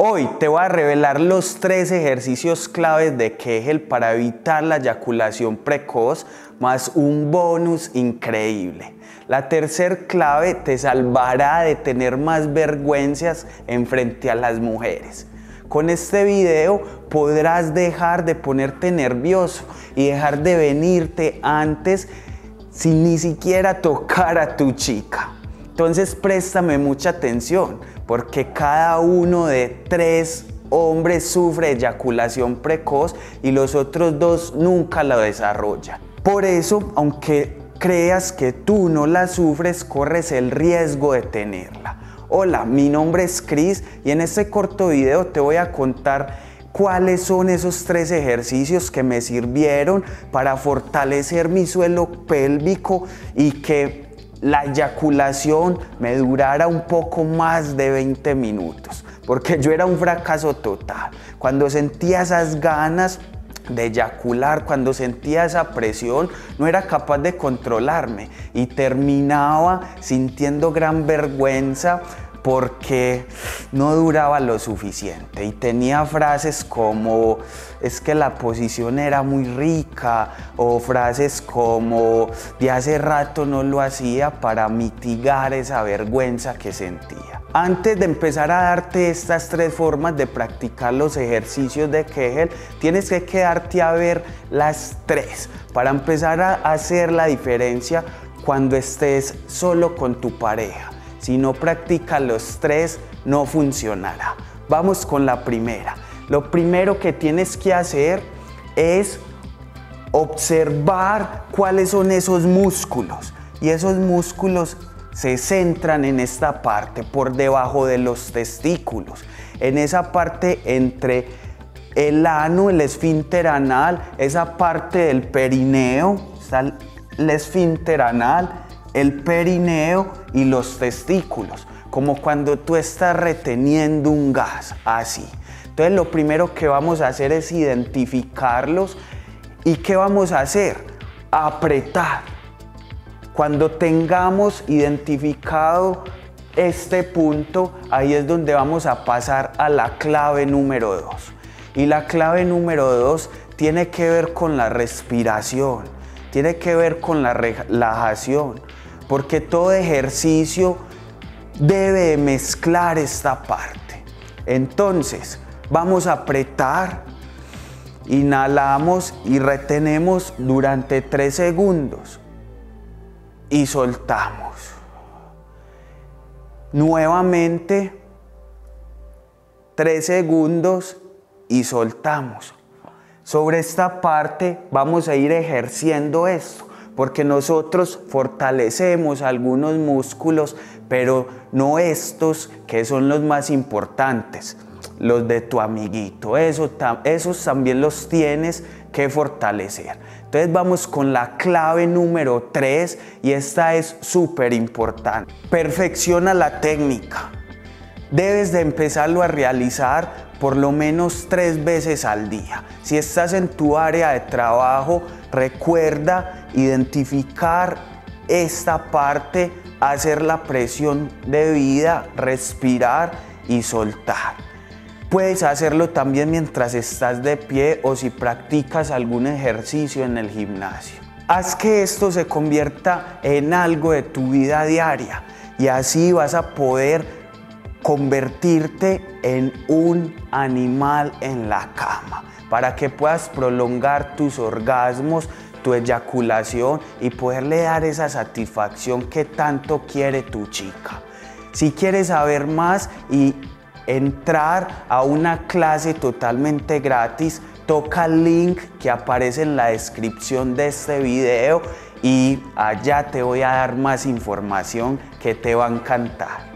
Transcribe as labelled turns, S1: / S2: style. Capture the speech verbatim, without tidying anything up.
S1: Hoy te voy a revelar los tres ejercicios claves de Kegel para evitar la eyaculación precoz, más un bonus increíble. La tercer clave te salvará de tener más vergüenzas en frente a las mujeres. Con este video podrás dejar de ponerte nervioso y dejar de venirte antes sin ni siquiera tocar a tu chica. Entonces préstame mucha atención, porque cada uno de tres hombres sufre eyaculación precoz y los otros dos nunca la desarrollan. Por eso, aunque creas que tú no la sufres, corres el riesgo de tenerla. Hola, mi nombre es Chris y en este corto video te voy a contar cuáles son esos tres ejercicios que me sirvieron para fortalecer mi suelo pélvico y que la eyaculación me durara un poco más de veinte minutos, porque yo era un fracaso total. Cuando sentía esas ganas de eyacular, cuando sentía esa presión, no era capaz de controlarme y terminaba sintiendo gran vergüenza porque no duraba lo suficiente y tenía frases como es que la posición era muy rica o frases como de hace rato no lo hacía para mitigar esa vergüenza que sentía. Antes de empezar a darte estas tres formas de practicar los ejercicios de Kegel, tienes que quedarte a ver las tres para empezar a hacer la diferencia cuando estés solo con tu pareja. Si no practicas los tres, no funcionará. Vamos con la primera. Lo primero que tienes que hacer es observar cuáles son esos músculos. Y esos músculos se centran en esta parte, por debajo de los testículos. En esa parte entre el ano, el esfínter anal, esa parte del perineo, está el esfínter anal, el perineo y los testículos, como cuando tú estás reteniendo un gas, así. Entonces lo primero que vamos a hacer es identificarlos. ¿Y qué vamos a hacer? Apretar. Cuando tengamos identificado este punto, ahí es donde vamos a pasar a la clave número dos. Y la clave número dos tiene que ver con la respiración, tiene que ver con la relajación, porque todo ejercicio debe mezclar esta parte. Entonces, vamos a apretar, inhalamos y retenemos durante tres segundos y soltamos. Nuevamente, tres segundos y soltamos. Sobre esta parte vamos a ir ejerciendo esto, porque nosotros fortalecemos algunos músculos, pero no estos que son los más importantes, los de tu amiguito. Eso, esos también los tienes que fortalecer. Entonces vamos con la clave número tres y esta es súper importante. Perfecciona la técnica. Debes de empezarlo a realizar por lo menos tres veces al día. Si estás en tu área de trabajo, recuerda identificar esta parte, hacer la presión debida, respirar y soltar. Puedes hacerlo también mientras estás de pie o si practicas algún ejercicio en el gimnasio. Haz que esto se convierta en algo de tu vida diaria y así vas a poder convertirte en un animal en la cama, para que puedas prolongar tus orgasmos, tu eyaculación y poderle dar esa satisfacción que tanto quiere tu chica. Si quieres saber más y entrar a una clase totalmente gratis, toca el link que aparece en la descripción de este video y allá te voy a dar más información que te va a encantar.